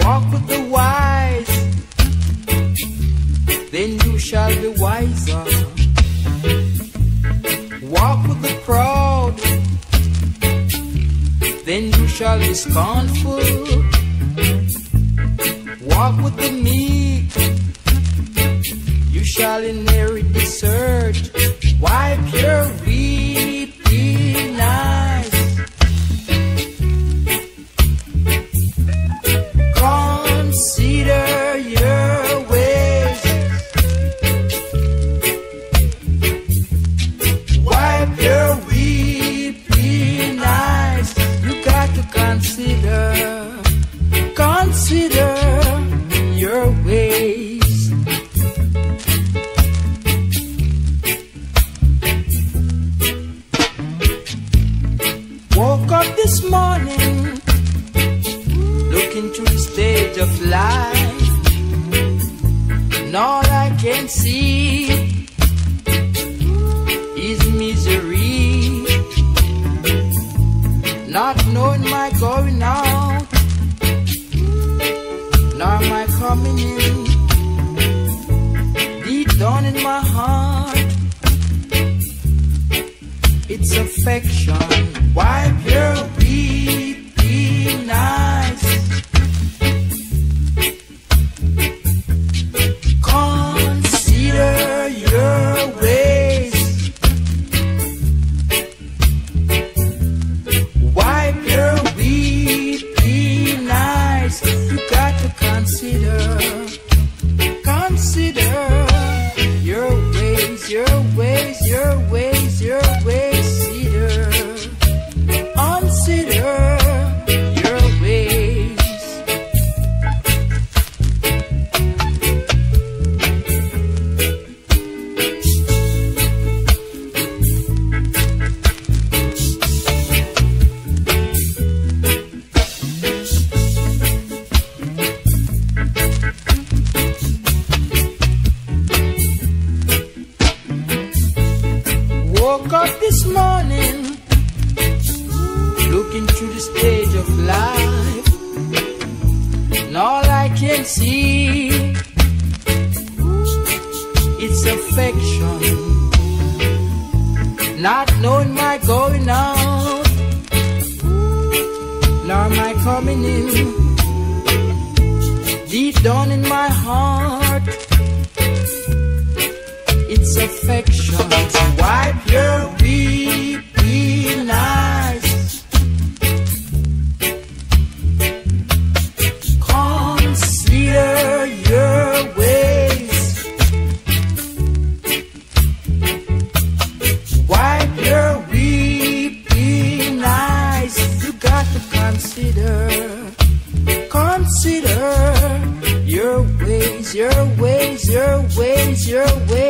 Walk with the wise, then you shall be wiser. Walk with the proud, then you shall be scornful. Walk with the meek, you shall inherit the earth. Wipe your weeping eyes. Consider your ways. Wipe your weeping eyes. You got to consider your ways. Woke up this morning, looking through the stage of life, and all I can see is misery. Not knowing my going out, nor my coming in. Deep down in my heart, it's affection. Wipe your weeping eyes. Consider your ways. Wipe your weeping eyes. You got to consider your ways, your ways, your ways, your ways. Consider your ways. Woke up this morning, looking through the stage of life, and all I can see it's affection. Not knowing my going out, nor my coming in. Deep down in my heart, it's affection. Wipe your weeping eyes. Consider your ways. Wipe your weeping eyes. You got to consider your ways, your ways, your ways, your ways.